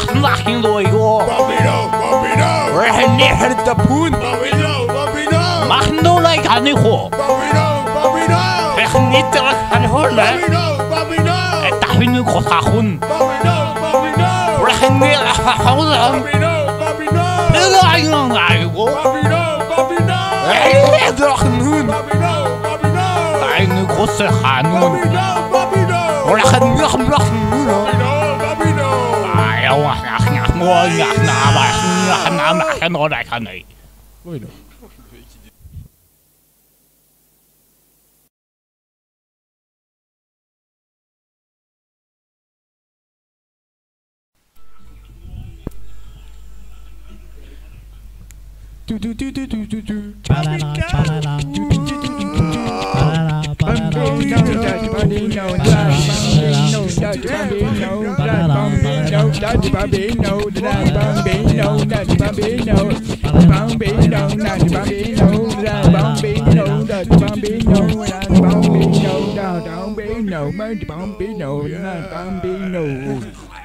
Lachen Loyo. Rehenir the Poon. Machen no like Haniho. Nicht Hanhole. Tahinu Kotahun. Rehenir Haulam. I don't know what's a Hanun. Or I had nothing. I want more now. I cannot. I can't.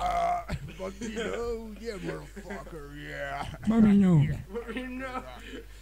Yeah, motherfucker, yeah. Mommy, no.